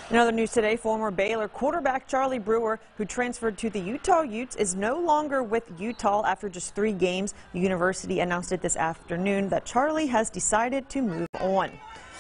In other news today, former Baylor quarterback Charlie Brewer, who transferred to the Utah Utes, is no longer with Utah after just 3 games. The university announced it this afternoon that Charlie has decided to move on.